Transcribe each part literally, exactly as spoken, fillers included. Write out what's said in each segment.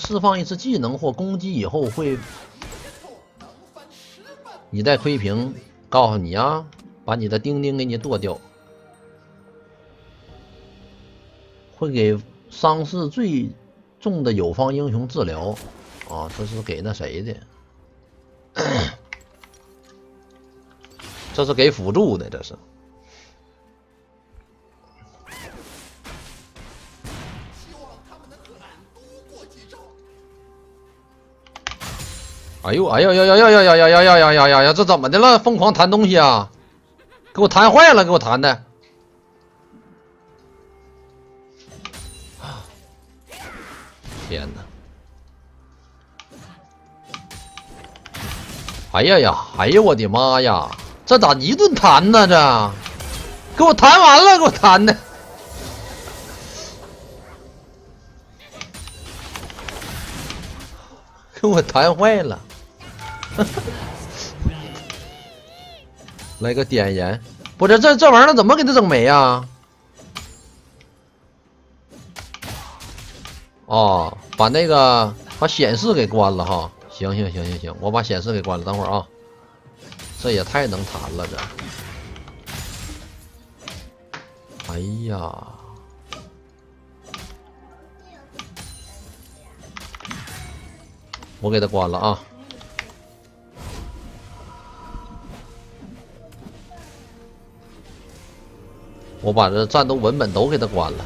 释放一次技能或攻击以后会，你在窥屏，告诉你啊，把你的钉钉给你剁掉，会给伤势最重的友方英雄治疗啊，这是给那谁的？这是给辅助的，这是。哎呦哎呦呦呦呦呦呦呦呦呦呦呦呦！这怎么的了？疯狂弹东西啊！给我弹坏了，给我弹的！天哪！哎呀呀！哎呀我的妈呀！这咋一顿弹呢？这给我弹完了，给我弹的！给我弹坏了！来个点燃，不是这这玩意儿怎么给它整没呀？哦，把那个把显示给关了哈。行行行行行，我把显示给关了。等会儿啊，这也太能弹了这。哎呀，我给它关了啊。我把这战斗文本都给它关了。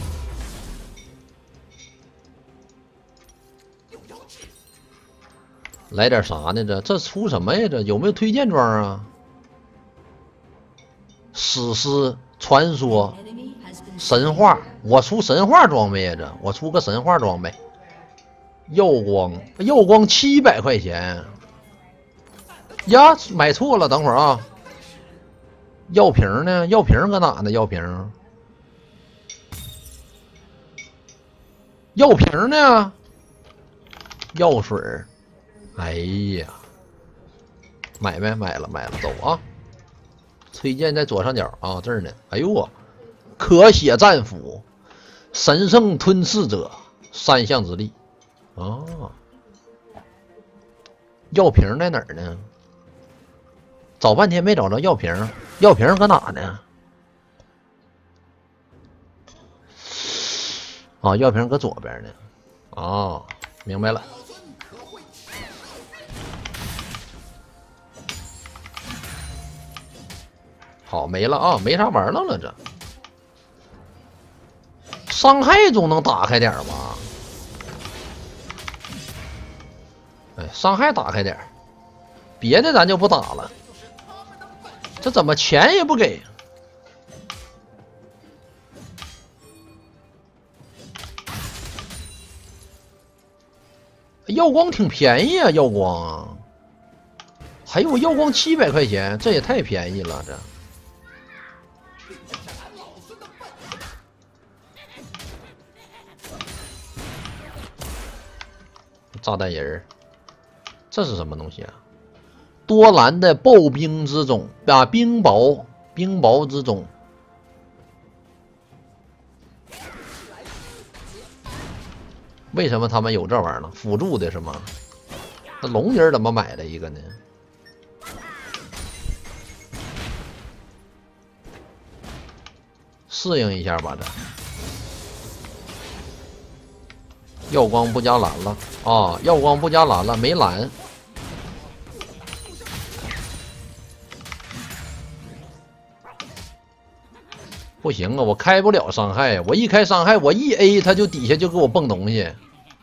来点啥呢？这这出什么呀？这有没有推荐装啊？史诗、传说、神话，我出神话装备呀！这我出个神话装备。耀光，耀光七百块钱呀！买错了，等会儿啊。药瓶呢？药瓶搁哪呢？药瓶，药瓶呢？药水，哎呀，买没买了？买了，走啊！推荐在左上角啊，这儿呢。哎呦我，可血战斧，神圣吞噬者，三项之力。哦，药瓶在哪儿呢？找半天没找着药瓶，药瓶搁哪呢？啊，药瓶搁左边呢。哦，明白了。好，没了啊，没啥玩意了这。伤害总能打开点吧？哎，伤害打开点，别的咱就不打了。这怎么钱也不给？耀光挺便宜啊，耀光啊！还有耀光七百块钱，这也太便宜了，这。炸弹人儿，这是什么东西啊？多兰的暴冰之种啊，冰雹，冰雹之种。为什么他们有这玩意儿呢？辅助的是吗？那龙人怎么买了一个呢？适应一下吧，这。耀光不加蓝了啊！耀光不加蓝了，没蓝。不行啊，我开不了伤害，我一开伤害，我一 A 他就底下就给我蹦东西。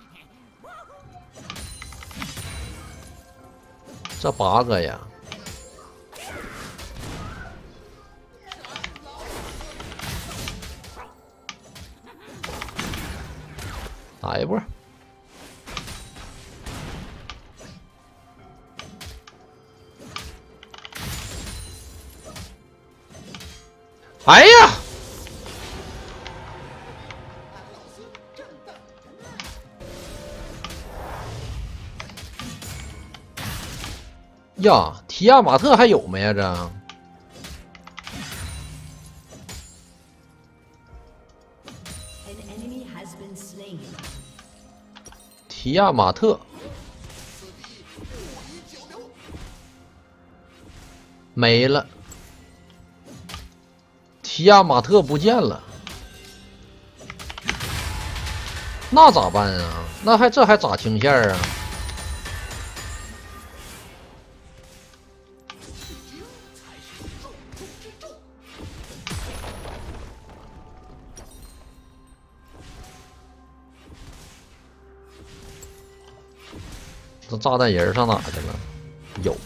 这 bug 呀！打一波。哎呀！呀，提亚马特还有没呀？这提亚马特没了，提亚马特不见了，那咋办啊？那还这还咋清线啊？这炸弹人上哪去了？有。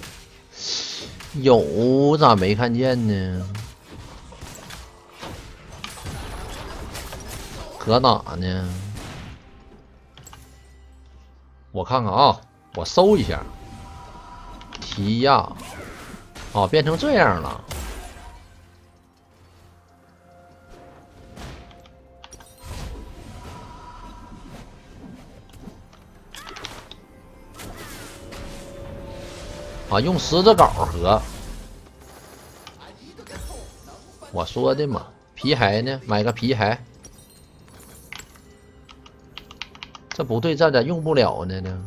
有咋没看见呢？搁哪呢？我看看啊，我搜一下。提亚，哦，变成这样了。啊，用十字镐合。我说的嘛，皮骸呢？买个皮骸。这不对，这咋用不了呢呢？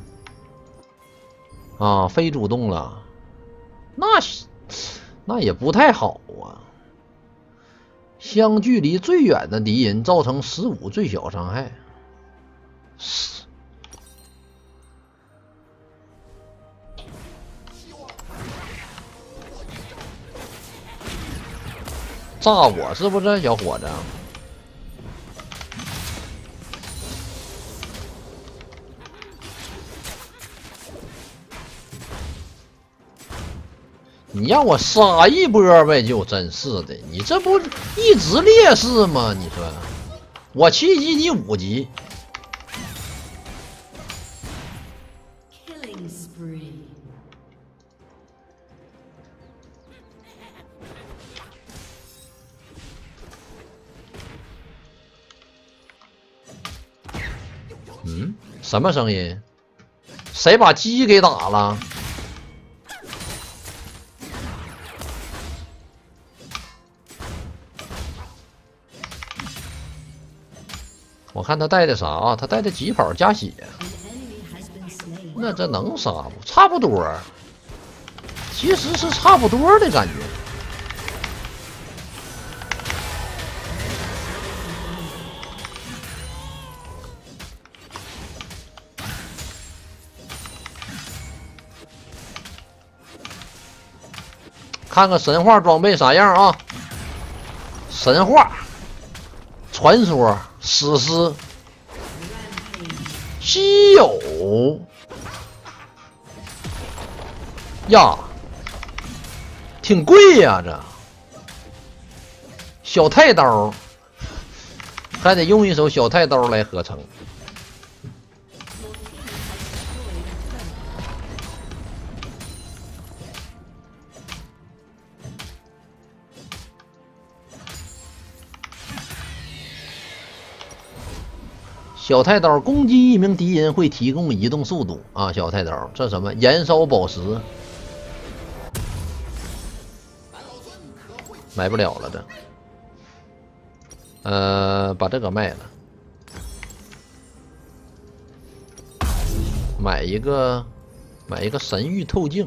啊，非主动了，那那也不太好啊。相距离最远的敌人造成十五最小伤害。是。 炸我是不是小伙子？你让我杀一波呗，就真是的，你这不一直劣势吗？你说，我七级，你五级。 嗯，什么声音？谁把鸡给打了？我看他带的啥啊？他带的疾跑加血，那这能杀不？差不多，其实是差不多的感觉。 看看神话装备啥样啊？神话、传说、史诗、稀有呀，挺贵呀、这小太刀还得用一手小太刀来合成。 小太刀攻击一名敌人会提供移动速度啊！小太刀，这什么燃烧宝石？买不了了这。呃，把这个卖了，买一个，买一个神域透镜。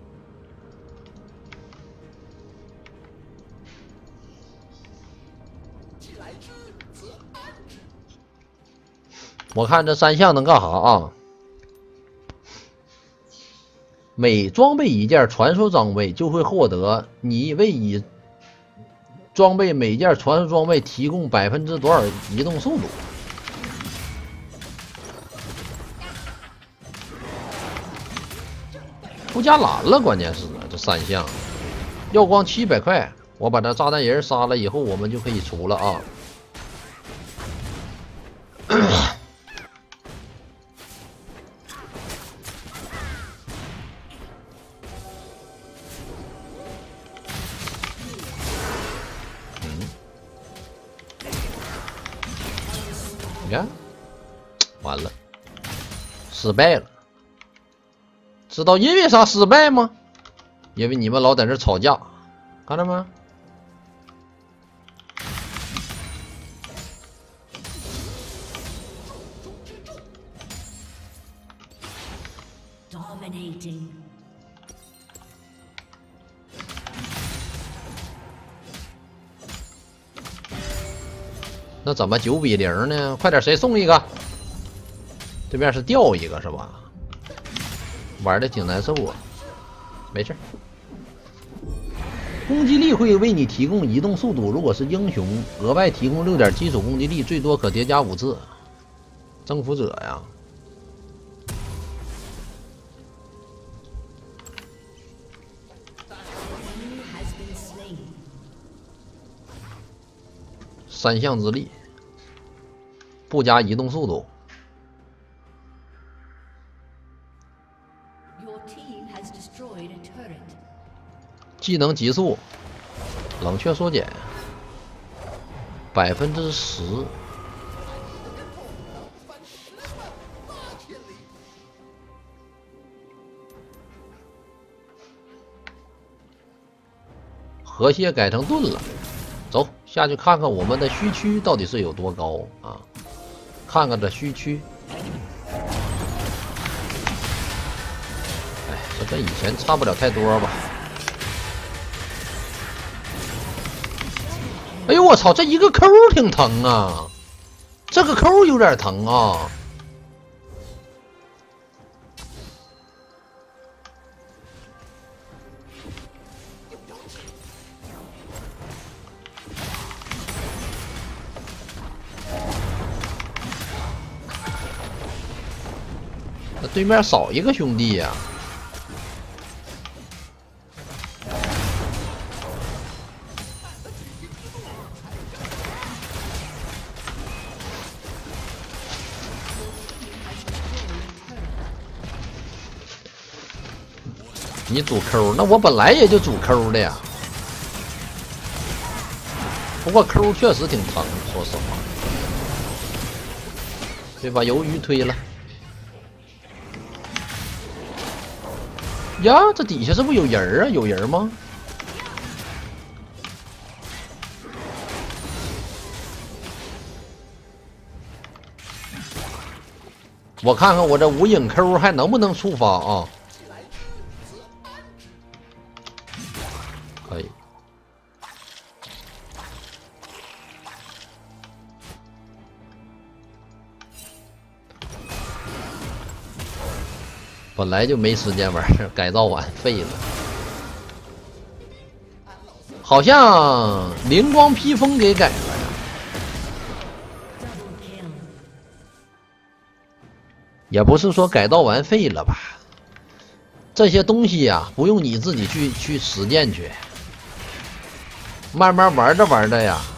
我看这三项能干啥啊？每装备一件传说装备，就会获得你为已装备每件传说装备提供百分之多少移动速度。不加蓝了，关键是这三项要光七百块。我把这炸弹人杀了以后，我们就可以出了啊。你看，完了，失败了。知道因为啥失败吗？因为你们老在这吵架，看到没？ Dominating. 那怎么九比零呢？快点，谁送一个？对面是掉一个是吧？玩的挺难受啊，没事。攻击力会为你提供移动速度，如果是英雄，额外提供六点基础攻击力，最多可叠加五次。征服者呀，三项之力，不加移动速度。 技能急速，冷却缩减，百分之十。河蟹改成盾了，走下去看看我们的虚区到底是有多高啊！看看这虚区。 哎，这跟以前差不了太多吧？哎呦我操，这一个扣挺疼啊，这个扣有点疼啊。那对面少一个兄弟呀、啊。 你主 Q， 那我本来也就主 Q 的呀。不过 Q 确实挺疼，说实话，对吧？鱿鱼推了。呀，这底下是不是有人啊？有人吗？我看看我这无影 Q 还能不能触发啊？ 可以，本来就没时间玩，改造完废了。好像灵光披风给改了呀。也不是说改造完废了吧？这些东西呀、啊，不用你自己去去实践去。 慢慢玩着玩着呀，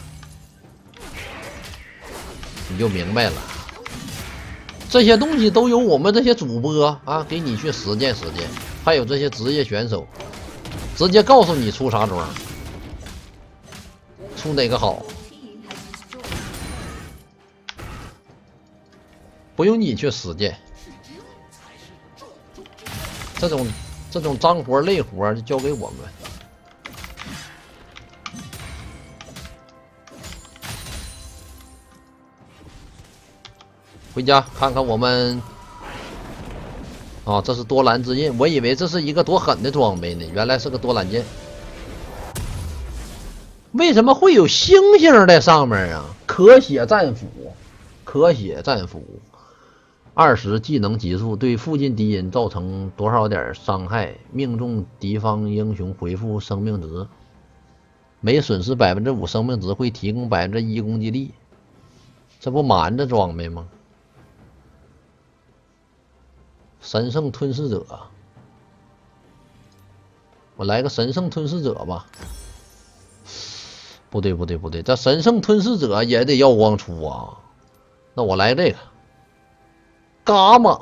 你就明白了。这些东西都由我们这些主播啊给你去实践实践，还有这些职业选手，直接告诉你出啥装，出哪个好，不用你去实践。这种这种脏活累活就交给我们。 回家看看我们，哦，这是多兰之印，我以为这是一个多狠的装备呢，原来是个多兰剑。为什么会有星星在上面啊？可血战斧，可血战斧，二十技能急速，对附近敌人造成多少点伤害，命中敌方英雄恢复生命值，每损失百分之五生命值会提供百分之一攻击力，这不瞒着装备吗？ 神圣吞噬者，我来个神圣吞噬者吧。不对不对不对，这神圣吞噬者也得耀光出啊。那我来这个，伽马。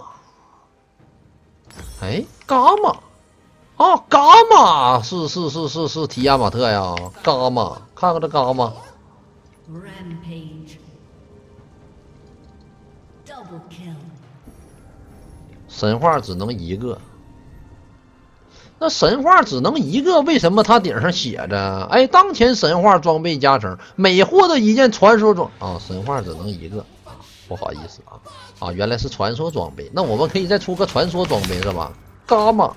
哎，伽马，啊，伽马是是是是是提亚马特呀，伽马，看看这伽马。 Rampage. Double kill. 神话只能一个，那神话只能一个，为什么它顶上写着？哎，当前神话装备加成，每获得一件传说装啊，神话只能一个，不好意思啊啊，原来是传说装备，那我们可以再出个传说装备是吧？ 伽马。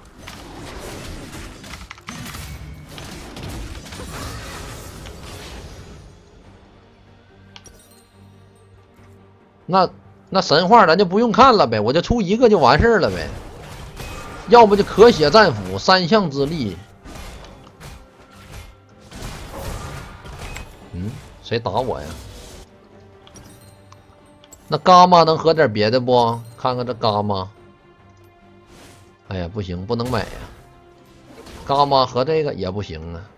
那那神话咱就不用看了呗，我就出一个就完事儿了呗。要不就可血战斧三项之力。嗯，谁打我呀？那伽马能合点别的不？看看这伽马。哎呀，不行，不能买呀。伽马和这个也不行啊，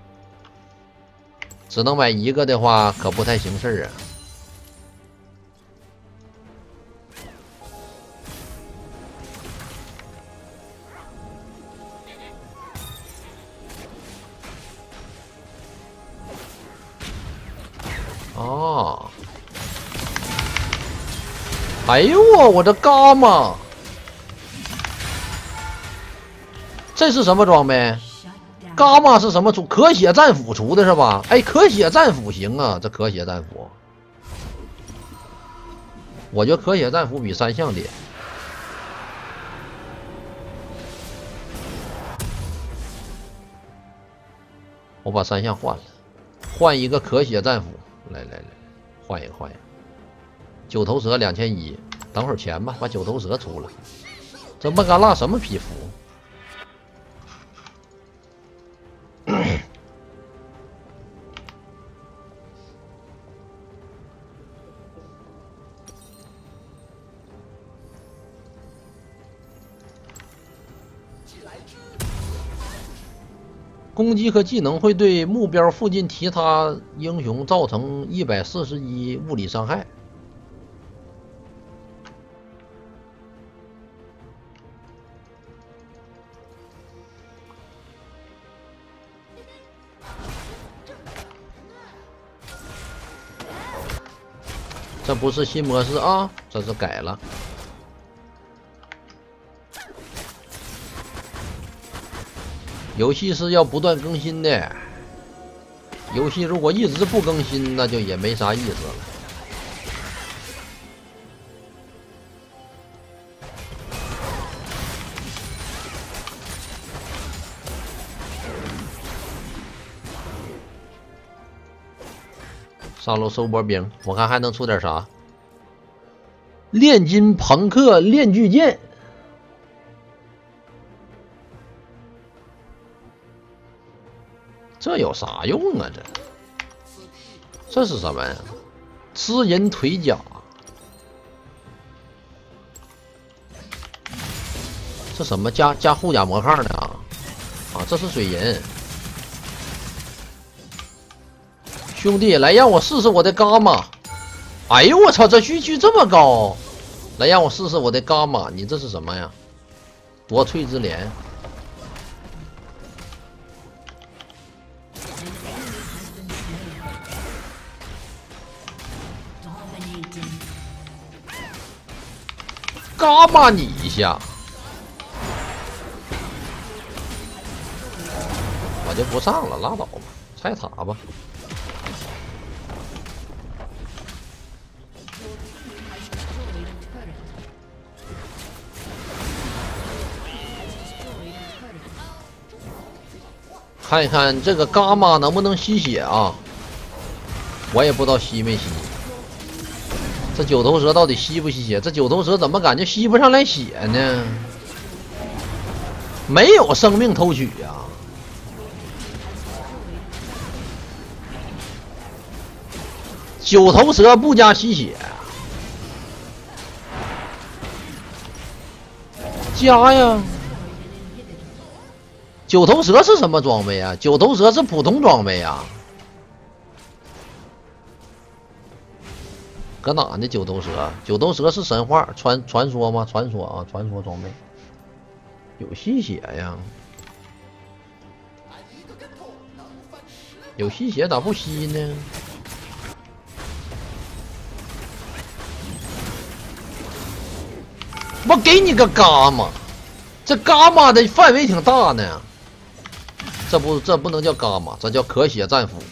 只能买一个的话，可不太行事儿啊。哦，哎呦我我这伽马，这是什么装备？伽马是什么出？可血战斧出的是吧？哎，可血战斧行啊，这可血战斧，我觉得可血战斧比三项点。我把三项换了，换一个可血战斧。来来来，换一个换一个。九头蛇两千一，等会儿钱吧，把九头蛇出了。这孟嘎拉什么皮肤？攻击和技能会对目标附近其他英雄造成一百四十一物理伤害。这不是新模式啊，这是改了。游戏是要不断更新的，游戏如果一直不更新，那就也没啥意思了。上楼收波兵，我看还能出点啥？炼金朋克炼巨剑。这有啥用啊？这这是什么呀？吃人腿甲，这什么加加护甲魔抗的啊？啊，这是水银。兄弟，来让我试试我的伽马。哎呦我操，这区区这么高！来让我试试我的伽马，你这是什么呀？夺萃之镰。伽马你一下，我就不上了，拉倒吧，拆塔吧。看一看这个伽马能不能吸血啊？我也不知道吸没吸。这九头蛇到底吸不吸血？这九头蛇怎么感觉吸不上来血呢？没有生命偷取呀、啊！九头蛇不加吸血，加呀！九头蛇是什么装备啊？九头蛇是普通装备啊。搁哪呢？九头蛇，九头蛇是神话传传说吗？传说啊，传说装备有吸血呀，有吸血咋不吸呢？我给你个伽马，这伽马的范围挺大呢。这不，这不能叫伽马，这叫可血战斧。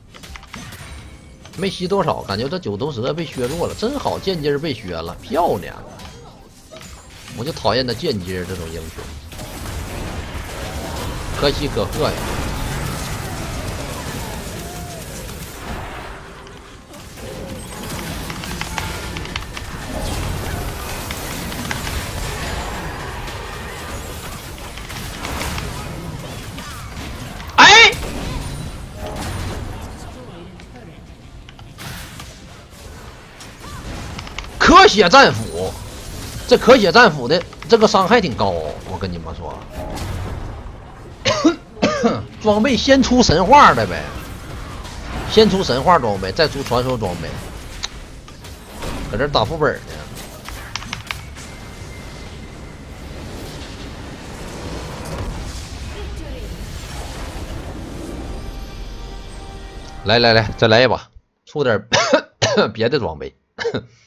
没吸多少，感觉这九头蛇被削弱了，真好，剑姬被削了，漂亮！我就讨厌那剑姬这种英雄。 可喜可贺呀！哎，可血战斧，这可血战斧的这个伤害挺高哦，我跟你们说。装备先出神话的呗，先出神话装备，再出传说装备，搁这打副本呢。来来来，再来一把，出点别的装备。